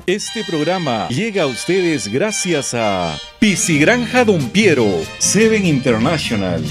Este programa llega a ustedes gracias a Piscigranja Don Piero, Seven International.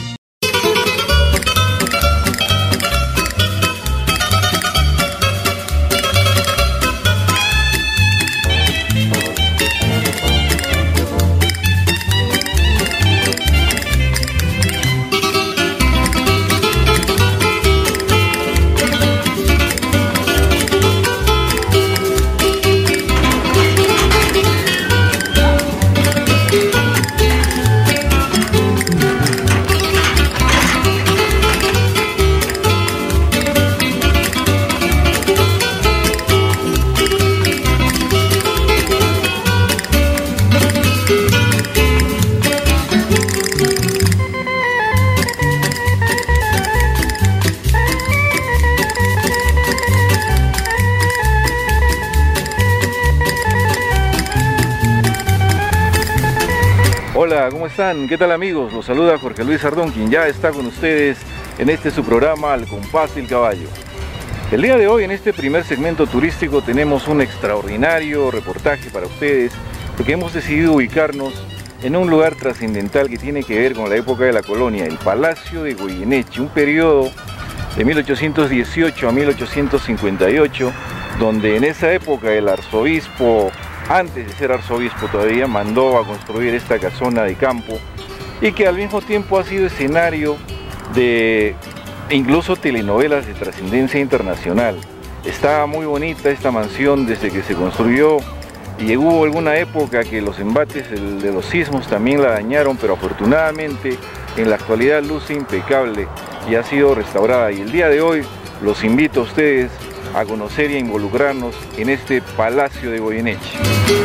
Hola, ¿cómo están? ¿Qué tal, amigos? Los saluda Jorge Luis Ardón, quien ya está con ustedes en este su programa Al Compás del Caballo. El día de hoy, en este primer segmento turístico, tenemos un extraordinario reportaje para ustedes, porque hemos decidido ubicarnos en un lugar trascendental que tiene que ver con la época de la colonia, el Palacio de Goyeneche, un periodo de 1818 a 1858, donde en esa época el arzobispo, antes de ser arzobispo todavía, mandó a construir esta casona de campo y que al mismo tiempo ha sido escenario de incluso telenovelas de trascendencia internacional. Está muy bonita esta mansión desde que se construyó y hubo alguna época que los embates de los sismos también la dañaron, pero afortunadamente en la actualidad luce impecable y ha sido restaurada. Y el día de hoy los invito a ustedes a conocer y a involucrarnos en este Palacio de Goyeneche.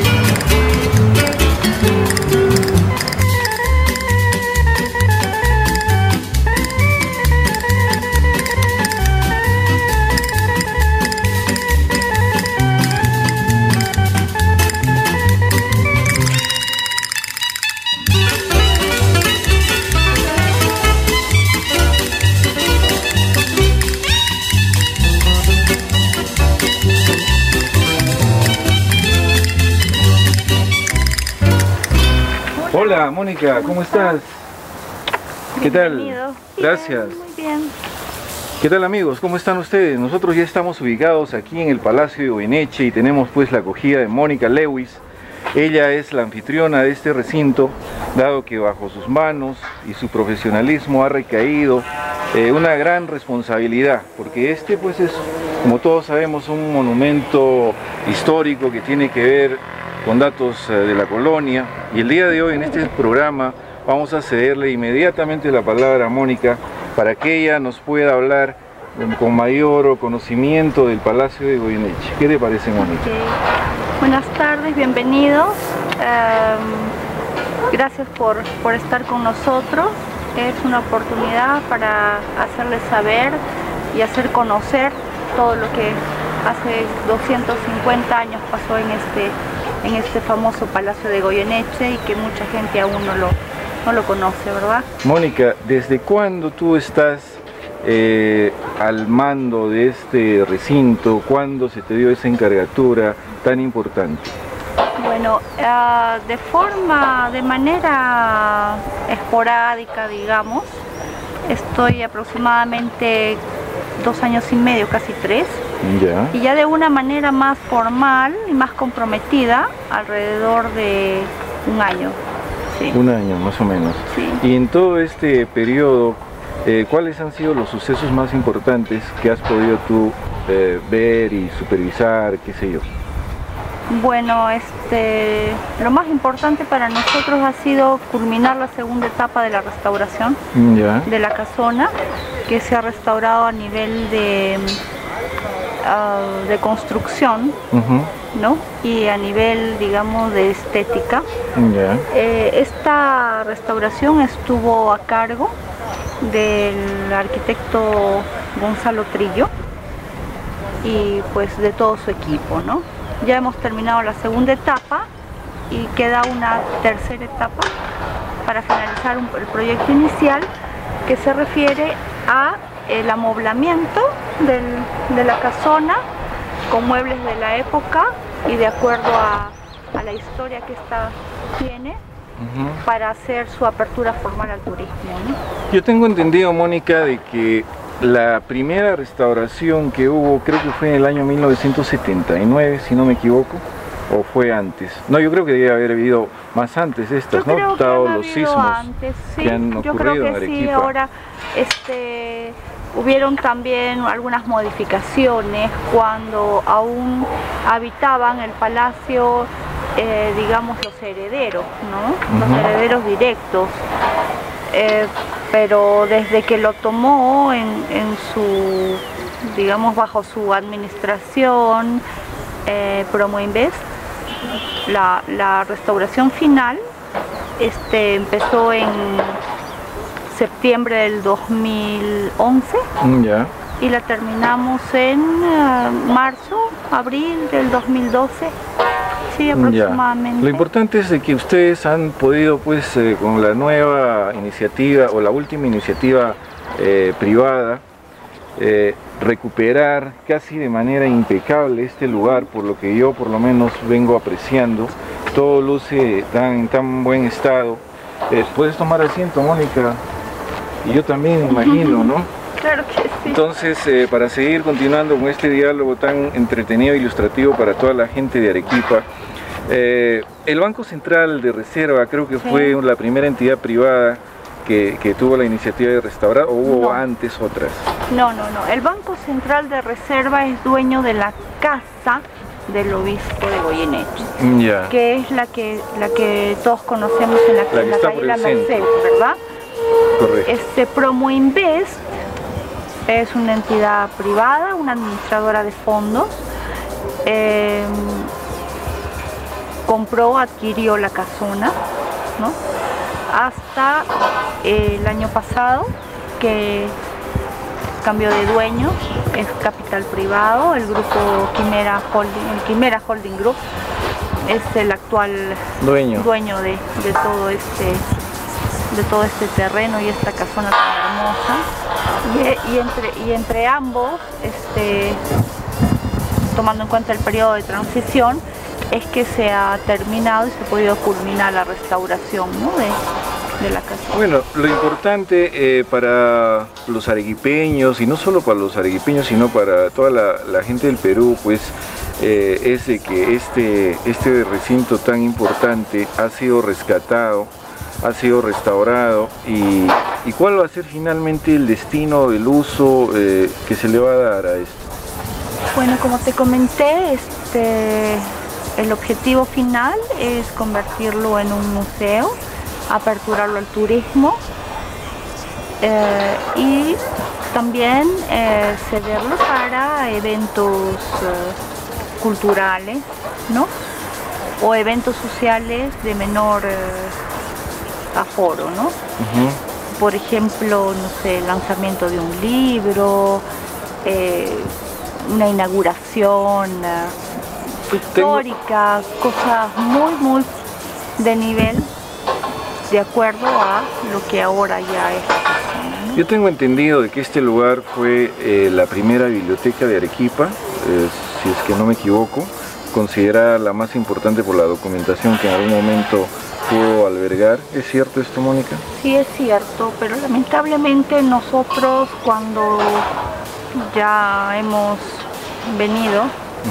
Hola, Mónica, ¿cómo estás? ¿Qué tal? Bienvenido. Gracias. Bien, muy bien. ¿Qué tal, amigos? ¿Cómo están ustedes? Nosotros ya estamos ubicados aquí en el Palacio de Goyeneche y tenemos pues la acogida de Mónica Lewis. Ella es la anfitriona de este recinto, dado que bajo sus manos y su profesionalismo ha recaído una gran responsabilidad, porque este pues es, como todos sabemos, un monumento histórico que tiene que ver con datos de la colonia, y el día de hoy en este programa vamos a cederle inmediatamente la palabra a Mónica para que ella nos pueda hablar con mayor conocimiento del Palacio de Goyeneche. ¿Qué te parece, Mónica? Okay. Buenas tardes, bienvenidos. Gracias por estar con nosotros. Es una oportunidad para hacerles saber y hacer conocer todo lo que hace 250 años pasó en este famoso Palacio de Goyeneche y que mucha gente aún no lo conoce, ¿verdad? Mónica, ¿desde cuándo tú estás al mando de este recinto? ¿Cuándo se te dio esa encargatura tan importante? Bueno, de manera esporádica, digamos, estoy aproximadamente 2 años y medio, casi 3. Ya. Y ya de una manera más formal y más comprometida, alrededor de 1 año. Sí. 1 año, más o menos. Sí. Y en todo este periodo, ¿cuáles han sido los sucesos más importantes que has podido tú ver y supervisar, qué sé yo? Bueno, lo más importante para nosotros ha sido culminar la segunda etapa de la restauración de la casona, que se ha restaurado a nivel de construcción, ¿no? Y a nivel, digamos, de estética. Esta restauración estuvo a cargo del arquitecto Gonzalo Trillo y pues de todo su equipo, ¿no? Ya hemos terminado la segunda etapa y queda una tercera etapa para finalizar el proyecto inicial, que se refiere a el amoblamiento de la casona con muebles de la época, y de acuerdo a la historia que esta tiene, para hacer su apertura formal al turismo, ¿no? Yo tengo entendido, Mónica, de que la primera restauración que hubo, creo que fue en el año 1979, si no me equivoco, o fue antes. No, yo creo que debe haber habido más antes estas, ¿no? Dado los sismos antes, sí, que han yo ocurrido creo en que Arequipa. sí. Ahora hubieron también algunas modificaciones cuando aún habitaban el palacio, digamos, los herederos, ¿no? Los herederos directos. Pero desde que lo tomó en su, digamos, bajo su administración, Promoinvest, la restauración final empezó en septiembre del 2011 y la terminamos en marzo, abril del 2012. Sí, aproximadamente. Lo importante es de que ustedes han podido, pues, con la nueva iniciativa o la última iniciativa privada, recuperar casi de manera impecable este lugar, por lo que yo por lo menos vengo apreciando. Todo luce en tan buen estado. Puedes tomar asiento, Mónica, y yo también imagino, ¿no? Claro que sí. Entonces, para seguir continuando con este diálogo tan entretenido e ilustrativo para toda la gente de Arequipa, el Banco Central de Reserva creo que fue la primera entidad privada que tuvo la iniciativa de restaurar, ¿o hubo antes otras? No. El Banco Central de Reserva es dueño de la casa del obispo de Goyeneche, que es la que todos conocemos en la calle La Merced, ¿verdad? Correcto. Promoinvest es una entidad privada, una administradora de fondos. Adquirió la casona, ¿no? Hasta el año pasado, que cambió de dueño, es capital privado. El grupo Quimera Holding Group es el actual dueño de todo este terreno y esta casona tan hermosa. Y entre ambos, tomando en cuenta el periodo de transición, es que se ha terminado y se ha podido culminar la restauración, ¿no? de la casa. Bueno, lo importante para los arequipeños, y no solo para los arequipeños, sino para toda la gente del Perú, pues es de que este recinto tan importante ha sido rescatado, ha sido restaurado, y cuál va a ser finalmente el destino, el uso que se le va a dar a esto. Bueno, como te comenté, el objetivo final es convertirlo en un museo, aperturarlo al turismo y también cederlo para eventos culturales, ¿no? O eventos sociales de menor aforo, ¿no? Por ejemplo, no sé, el lanzamiento de un libro, una inauguración histórica, cosas muy de nivel, de acuerdo a lo que ahora ya es, ¿no? Yo tengo entendido de que este lugar fue la primera biblioteca de Arequipa, si es que no me equivoco, considerada la más importante por la documentación que en algún momento pudo albergar. ¿Es cierto esto, Mónica? Sí, es cierto, pero lamentablemente nosotros, cuando ya hemos venido,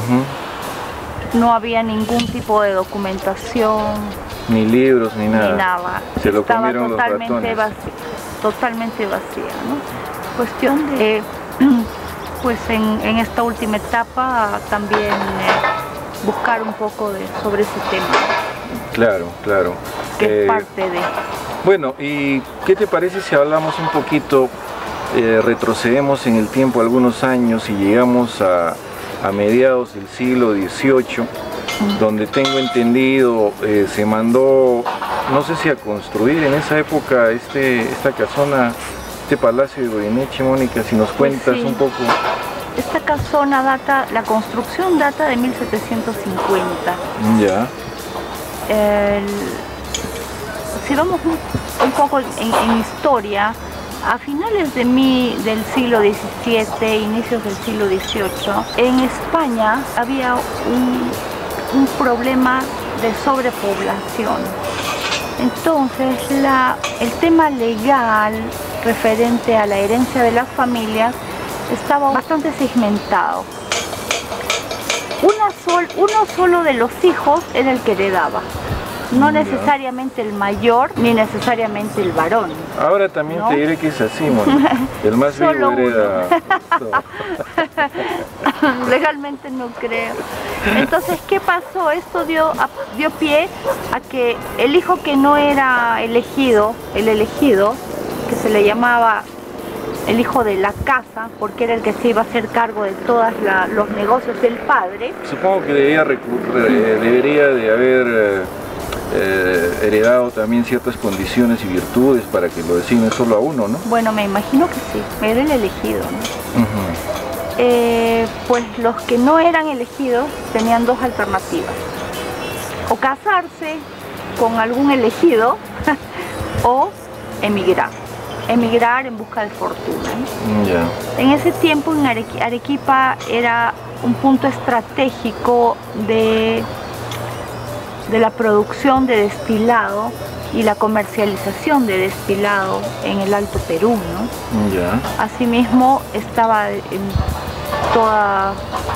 no había ningún tipo de documentación, ni libros, ni nada. Ni nada. Se lo Estaba comieron totalmente los ratones. Totalmente vacía, ¿no? Cuestión de, pues en esta última etapa también buscar un poco sobre ese tema. Claro. Que es parte de... Bueno, ¿y qué te parece si hablamos un poquito, retrocedemos en el tiempo algunos años y llegamos a mediados del siglo XVIII, donde tengo entendido se mandó, no sé si a construir en esa época esta casona, este palacio de Goyeneche, Mónica, si nos cuentas un poco. Esta casona la construcción data de 1750. Ya. Si vamos un poco en historia, a finales del siglo XVII, inicios del siglo XVIII, en España había un problema de sobrepoblación. Entonces, el tema legal referente a la herencia de las familias estaba bastante segmentado. Uno solo de los hijos era el que heredaba, no necesariamente el mayor ni necesariamente el varón. Ahora también, ¿no? Te diré que es así, Moni. El más vivo hereda todo. Legalmente no creo. Entonces, ¿qué pasó? Esto dio pie a que el hijo que no era elegido, el elegido, que se le llamaba el hijo de la casa, porque era el que se iba a hacer cargo de todos los negocios del padre. Supongo que debería de haber heredado también ciertas condiciones y virtudes para que lo designen solo a uno, ¿no? Bueno, me imagino que sí, era el elegido, ¿no? Pues los que no eran elegidos tenían dos alternativas: o casarse con algún elegido o emigrar en busca de fortuna, ¿no? Yeah. En ese tiempo en Arequipa era un punto estratégico de la producción de destilado y la comercialización de destilado en el Alto Perú, ¿no? Yeah. Asimismo estaba en toda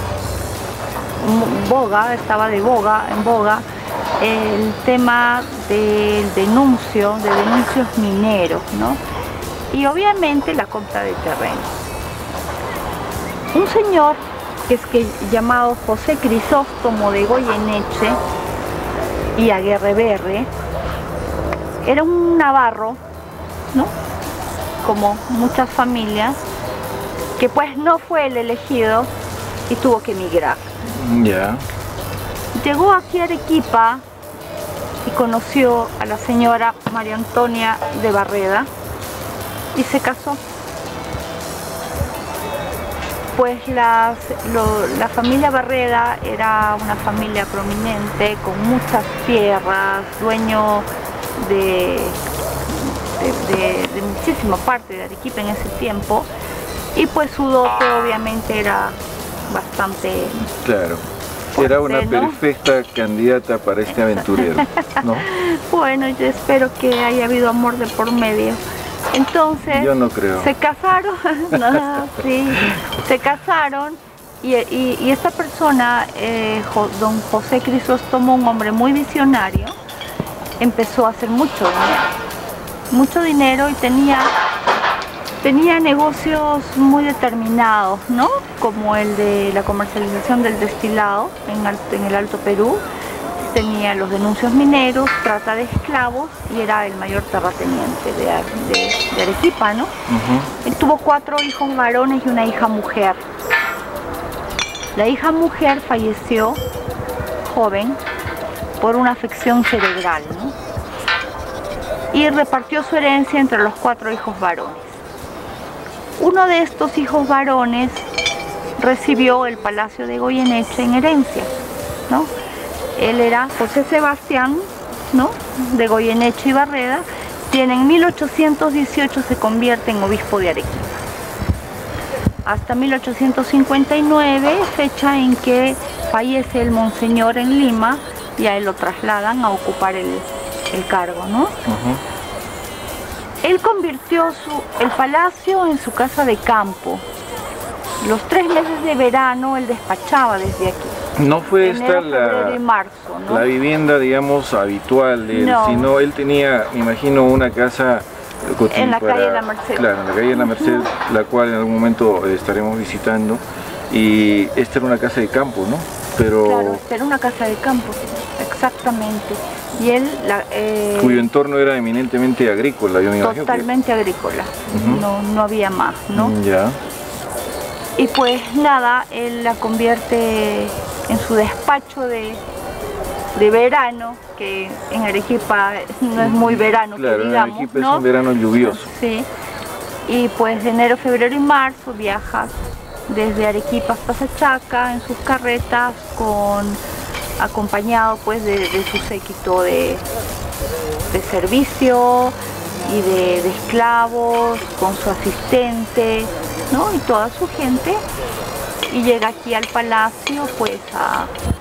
en boga el tema de denuncios mineros, ¿no? Y obviamente la compra de terrenos. Un señor llamado José Crisóstomo de Goyeneche y Aguerreberre era un navarro, ¿no? Como muchas familias, que pues no fue el elegido y tuvo que emigrar. Yeah. Llegó aquí a Arequipa y conoció a la señora María Antonia de Barreda y se casó. Pues la familia Barreda era una familia prominente, con muchas tierras, dueño de muchísima parte de Arequipa en ese tiempo, y pues su dote obviamente era bastante... Claro, era una perfecta candidata para este aventurero, ¿no? Bueno, yo espero que haya habido amor de por medio. Entonces, yo no creo. Se casaron, sí, se casaron y esta persona, don José Crisóstomo, un hombre muy visionario, empezó a hacer mucho dinero y tenía negocios muy determinados, ¿no? Como el de la comercialización del destilado en el Alto Perú. Tenía los denuncios mineros, trata de esclavos y era el mayor terrateniente de Arequipa, ¿no? Él tuvo 4 hijos varones y una hija mujer. La hija mujer falleció joven por una afección cerebral, ¿no? Y repartió su herencia entre los 4 hijos varones. Uno de estos hijos varones recibió el Palacio de Goyeneche en herencia, ¿no? Él era José Sebastián, ¿no? De Goyeneche y Barreda, quien en 1818 se convierte en obispo de Arequipa. Hasta 1859, fecha en que fallece el monseñor en Lima, y a él lo trasladan a ocupar el cargo, ¿no? Él convirtió el palacio en su casa de campo. Los 3 meses de verano él despachaba desde aquí. No fue Enero, esta febrero y marzo, ¿no? la vivienda, digamos, habitual de él, no. Sino él tenía, me imagino, una casa en la calle de la Merced. Claro, en la calle de la Merced, la cual en algún momento estaremos visitando. Y esta era una casa de campo, ¿no? Pero... Claro, esta era una casa de campo, exactamente. Y él... cuyo entorno era eminentemente agrícola, yo me imagino. Totalmente agrícola, no había más, ¿no? Ya. Y pues nada, él la convierte en su despacho de verano, que en Arequipa no es muy verano, claro, que digamos, en Arequipa, ¿no? Es un verano lluvioso. Sí, y pues de enero, febrero y marzo viaja desde Arequipa hasta Sachaca en sus carretas, acompañado pues de su séquito de servicio y de esclavos, con su asistente, ¿no? Y toda su gente, y llega aquí al palacio pues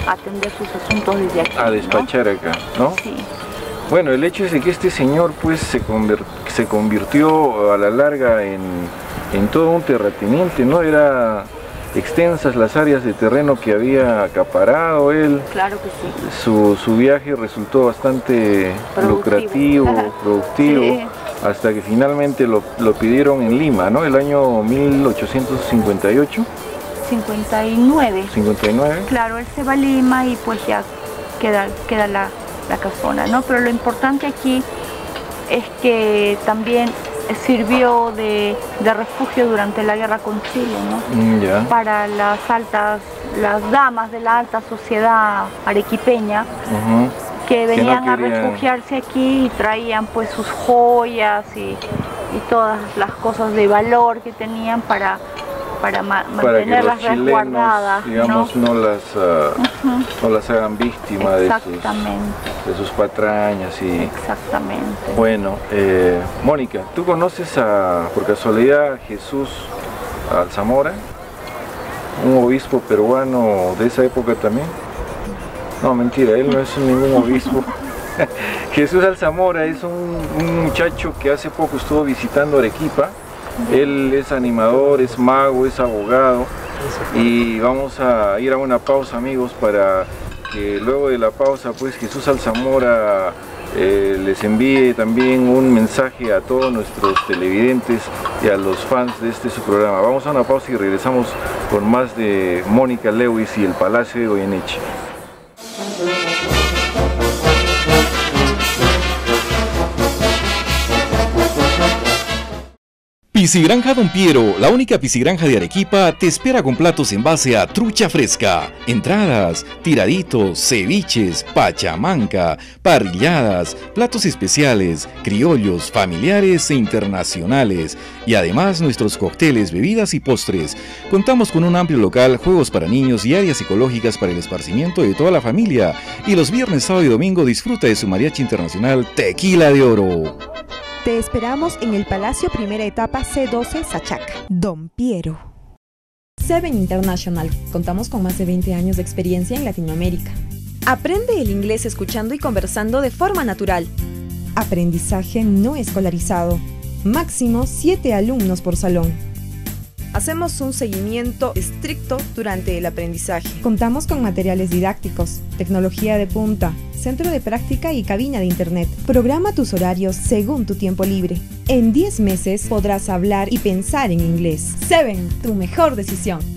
atender sus asuntos desde aquí. A despachar, ¿no? Acá, ¿no? Sí. Bueno, el hecho es de que este señor pues se convirtió a la larga en todo un terrateniente, ¿no? Era extensas las áreas de terreno que había acaparado él. Claro que sí. Su viaje resultó bastante lucrativo, productivo, sí. Hasta que finalmente lo pidieron en Lima, ¿no? El año 1858. 59. 59. Claro, él se va a Lima y pues ya queda la casona, ¿no? Pero lo importante aquí es que también sirvió de refugio durante la guerra con Chile, ¿no? Ya. Para las damas de la alta sociedad arequipeña, que venían a refugiarse aquí y traían pues sus joyas y todas las cosas de valor que tenían para mantenerlas resguardadas, digamos, no las hagan víctimas de sus patrañas. Exactamente. Bueno, Mónica, ¿tú conoces por casualidad a Jesús Alzamora? Un obispo peruano de esa época también. No, mentira, él no es ningún obispo. Jesús Alzamora es un muchacho que hace poco estuvo visitando Arequipa. Él es animador, es mago, es abogado, y vamos a ir a una pausa, amigos, para que luego de la pausa pues Jesús Alzamora les envíe también un mensaje a todos nuestros televidentes y a los fans de su programa. Vamos a una pausa y regresamos con más de Mónica Lewis y el Palacio de Goyeneche. Piscigranja Don Piero, la única piscigranja de Arequipa, te espera con platos en base a trucha fresca, entradas, tiraditos, ceviches, pachamanca, parrilladas, platos especiales, criollos, familiares e internacionales, y además nuestros cócteles, bebidas y postres. Contamos con un amplio local, juegos para niños y áreas ecológicas para el esparcimiento de toda la familia. Y los viernes, sábado y domingo disfruta de su mariachi internacional Tequila de Oro. Te esperamos en el Palacio Primera Etapa C12 Sachaca. Don Piero. Seven International. Contamos con más de 20 años de experiencia en Latinoamérica. Aprende el inglés escuchando y conversando de forma natural. Aprendizaje no escolarizado. Máximo 7 alumnos por salón. Hacemos un seguimiento estricto durante el aprendizaje. Contamos con materiales didácticos, tecnología de punta, centro de práctica y cabina de internet. Programa tus horarios según tu tiempo libre. En 10 meses podrás hablar y pensar en inglés. Seven, tu mejor decisión.